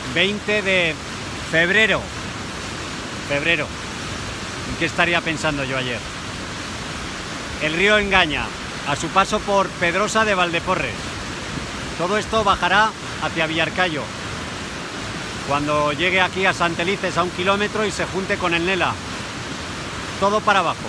20 de febrero. ¿En qué estaría pensando yo ayer? El río Engaña, a su paso por Pedrosa de Valdeporres. Todo esto bajará hacia Villarcayo, cuando llegue aquí a Santelices a 1 kilómetro y se junte con el Nela. Todo para abajo.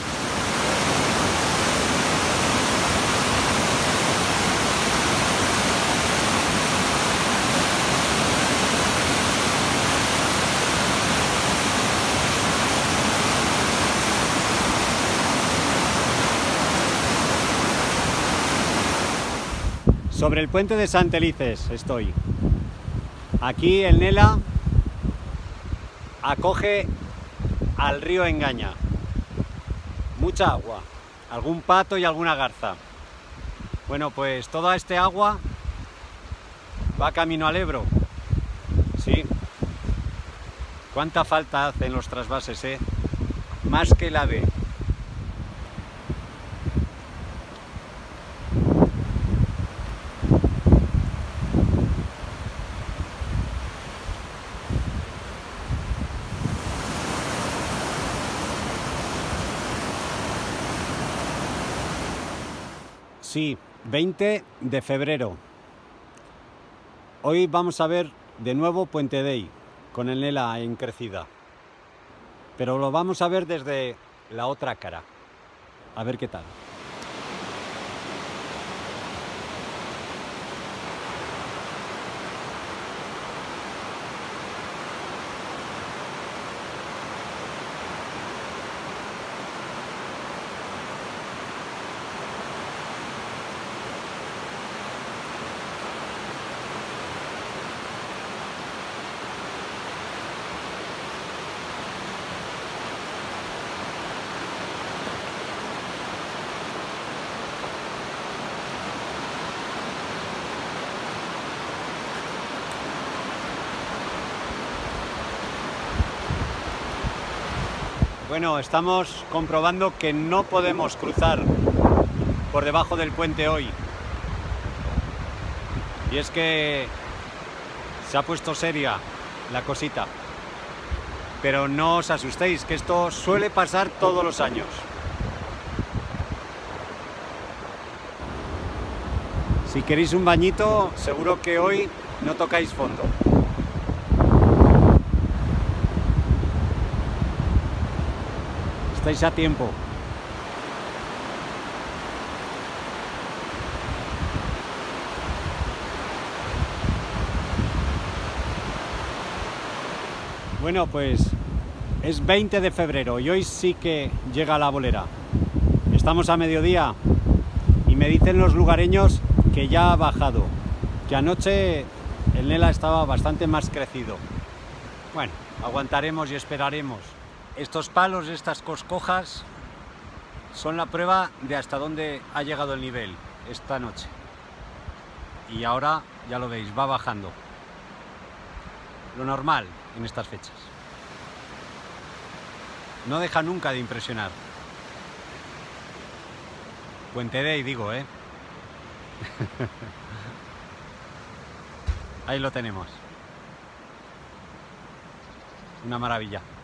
Sobre el puente de Santelices estoy. Aquí el Nela acoge al río Engaña. Mucha agua, algún pato y alguna garza. Bueno, pues toda este agua va camino al Ebro. Sí. Cuánta falta hacen los trasvases, ¿eh? Más que el AVE. Sí, 20 de febrero. Hoy vamos a ver de nuevo Puente Dei, con el Nela en crecida. Pero lo vamos a ver desde la otra cara. A ver qué tal. Bueno, estamos comprobando que no podemos cruzar por debajo del puente hoy. Y es que se ha puesto seria la cosita. Pero no os asustéis, que esto suele pasar todos los años. Si queréis un bañito, seguro que hoy no tocáis fondo. Estáis a tiempo. Bueno, pues es 20 de febrero y hoy sí que llega la bolera. Estamos a mediodía y me dicen los lugareños que ya ha bajado, que anoche el Nela estaba bastante más crecido. Bueno, aguantaremos y esperaremos. Estos palos, estas coscojas, son la prueba de hasta dónde ha llegado el nivel esta noche. Y ahora, ya lo veis, va bajando. Lo normal en estas fechas. No deja nunca de impresionar. Puente Dei, digo, ¿eh? Ahí lo tenemos. Una maravilla.